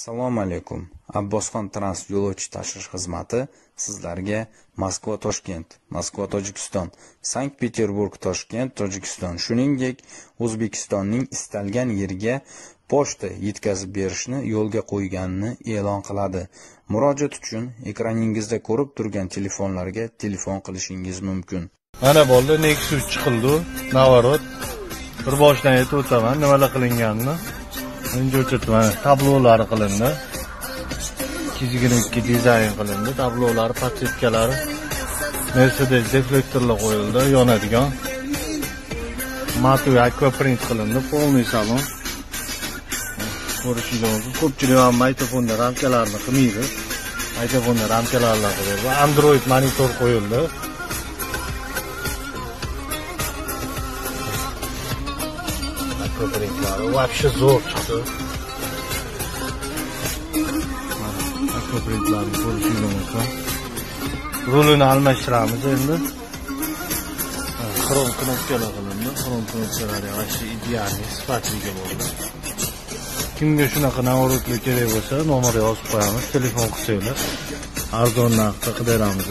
Assalomu alaykum. Abbosxon Trans yo'lovchi tashish xizmati sizlarga Moskva-Toshkent, Moskva-Tojikiston, Sankt-Peterburg-Toshkent, Tojikiston, shuningdek O'zbekistonning istalgan yeriga pochta yetkazib berishni yo'lga qo'yganini e'lon qiladi. Murojaat uchun ekraningizda ko'rib turgan telefonlarga telefon qilishingiz mumkin. Mana bo'ldi, Nexus chiqildi, navarot. Bir boshdan aytib o'taman, nimalar qilinganini. Birinchi o'chirtib, mana tablolari qilindi. 222 dizayn qilindi, tablolari, podsetkalari. Mercedes deflektorlar qo'yildi, yonadigan. Matoviy aquaprint qilindi, polniy salon. Ko'rishingiz ko'pchilik ham maytofonda ramkalarni qilmaydi. Maytofonda ramkalarni qo'yildi. Android monitor qo'yildi. Aquaprintlari вообще zo'r chiqdi. Aquaprintlarni ko'rishingiz mumkin. Rulini almashtiramiz endi. Xrom knopkalar qilindi. Xrom knopkalari вообще ideal, sifatli bo'ldi. Kimga shunaqa navorotli kerak bo'lsa, nomer yozib qo'yamiz, telefon qilsanglar, arzon narxda qidiramiz.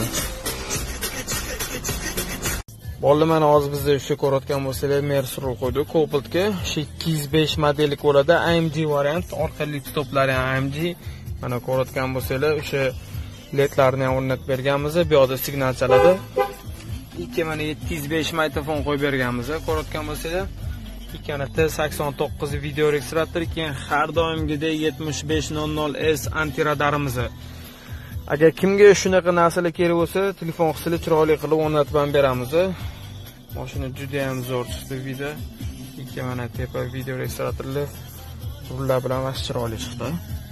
Bo'ldi, mana hozir bizda o'sha ko'rayotgan bo'lsalar, Mercedes qo'ydik, Copiltga 205 modellik bo'ladi, AMG variant, orqali stoplari ham AMG. Mana ko'rayotgan bo'lsalar, o'sha ledlarni ham o'rnatib berganmiz, bu yerda signal chaladi. Ikki mana 705 mikrofon qo'yib berganmiz, ko'rayotgan bo'lsalar. Ikkana T89 video registrator, keyin har doimgidek 7500S antiradarimiz. Agar kimga shunaqa narsalar kerak bo'lsa, telefon qilsa chiroyli qilib o'rnatib ham beramiz. Mashina juda ham zo'r chiqdi video. Ikki mana tepa video registratorli rullar bilan vas chiroyli chiqdi.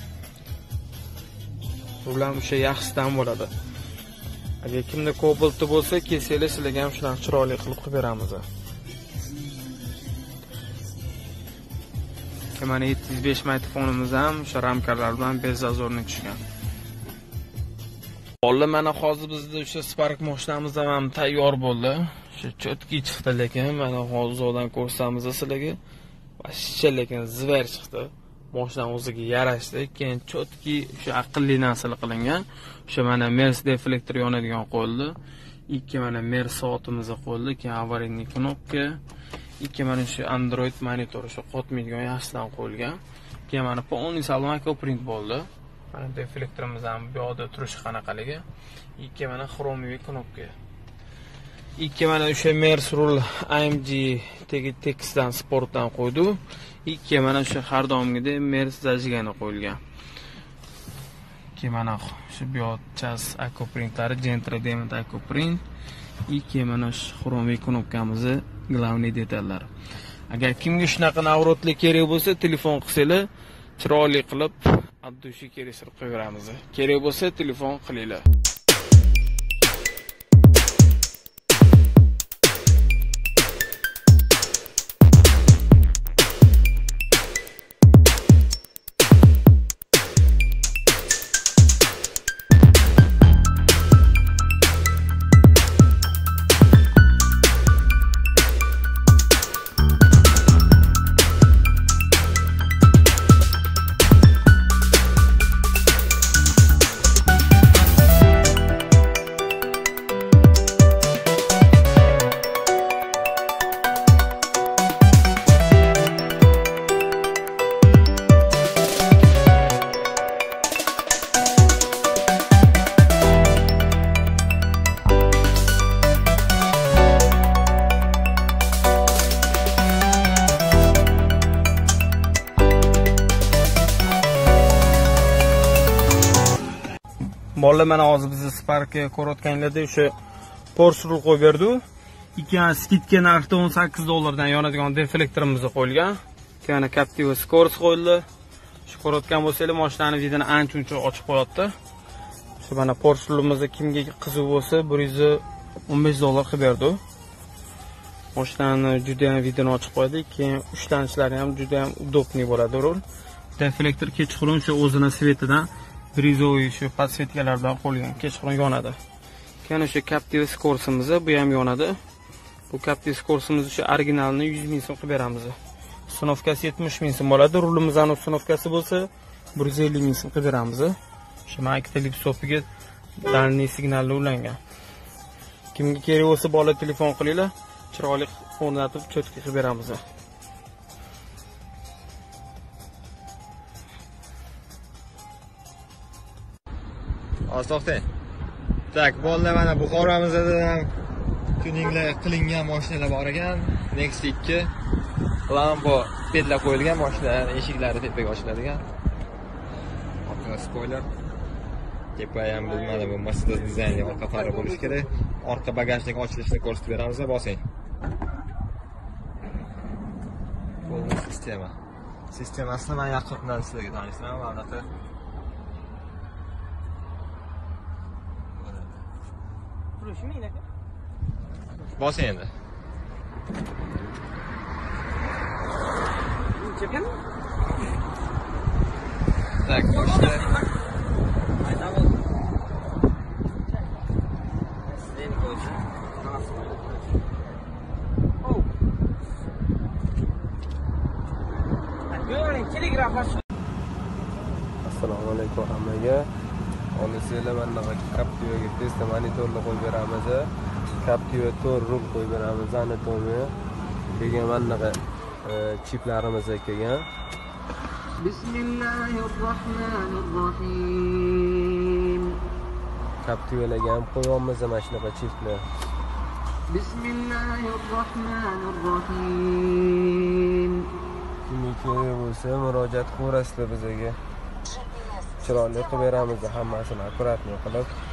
Rullar o'sha yaxshidan bo'ladi. Agar kimda Copilt'da bo'lsa, kelsanglar sizlarga ham shunaqa chiroyli qilib beramiz. Mana 705 mikrofonimiz ham o'sha ramkalar bilan bezazo'rni tushgan. Bo'ldi, mana hozir bizda o'sha Spark mashinamiz ham tayyor bo'ldi. O'sha chotki chiqdi, lekin mana hozirdan ko'rsamiz sizlarga. Vashcha lekin zver chiqdi. Mashina o'ziga yarashdi. Keyin chotki o'sha aqlli narsalar qilingan. O'sha mana Mers deflektor yonadigan qo'yildi. Ikki mana Mers soatimiz qo'yildi, keyin avariyniy knopka. Ikki mana shu Android monitor shu qotmaydigan yaxshidan qo'yilgan. Keyin mana polniy salon aquaprint bo'ldi. Mana deflektorimiz ham bu yerda turishi qanaqaligi. Ikki mana xromiy knopka. Ikki mana o'sha Mers rul AMG tekstdan sportdan qo'ydi. Ikki mana o'sha har doimgidek Mers zajigani qo'yilgan. Ikki mana shu bu chas aquaprintlari Gentra Diamond aquaprint. Ikki mana shu xromiy knopkamiz, glavniy detallar. Agar kimga shunaqa navrotli kerak bo'lsa, telefon qilsanglar, chiroyli qilib addushi kerak qo'yamiz. Kerak bo'lsa telefon qilinglar. Bo'ldi, mana hozir biz Spark'ga ko'rayotganlarda o'sha Porsche rul qo'yib berdi. Ikkana skidka narxda $18 yonadigan deflektorimiz qo'yilgan. Yana Captiva Scores qo'yildi. Shu ko'rayotgan bo'lsangiz, mashinani vidini ancha-uncha ochib qo'yapti. Shu mana Porsche rulimiz kimga qiziq bo'lsa, $115 qilib berdi. Mashinani juda ham vidini ochib qo'ydi. Keyin ushlanishlari ham juda ham udobniy bo'ladi rul. Deflektor kechqurun shu o'zini svetidan brizoviy shu podsetkalar bilan qo'yilgan, kechqurun yonadi. Keyin o'sha Captiva Scoresimiz bu ham yonadi. Bu Captiva Scoresimiz o'sha originalini 100 ming so'm qilib beramiz. Uстановкасы 70 ming so'm bo'ladi. Rulimizning uстановкасы bo'lsa 150 ming so'm qilib beramiz. O'sha mana ikkita lipsopiga dalniy signallar ulangan. Kimga kerak bo'lsa bola telefon qilinglar, chiroyli o'rnatib cho'tka qilib beramiz. To'xtang. Tak, bolalar mana Buxoromizda ham tuninglar qilingan mashinalar bor ekan. Next 2 lampo pedlar qo'yilgan mashinalar, eshiklari tepaga ochiladigan. Orqa spoiler. Tepa ham bilmadim, bu Mercedes dizaynli orqa fari bo'lishi kerak. Orqa bagajnik ochilishini ko'rsatib beramiz, bosing. Bo'ldi sistema. Sistemasini men yaqindan sizlarga tanishtiraman, bunaqa. Bosing endi. Tak, boshla. Assalomu alaykum hammaga. Hozir sizlar mana Captivaga testda monitorni qo'yib beramiz. Captiva 4 rul qo'yib beramiz. Anatomi degan mana chiplarimiz kelgan. Bismillahirrohmanirrohim. Captivalarga ham qo'yamiz mana shunaqa chiplar. Bismillahirrohmanirrohim. Kimga kerak bo'lsa murojaat qilaverasizlar bizga. Chiroyli qilib beramiz, hammasini akkuratni qilib.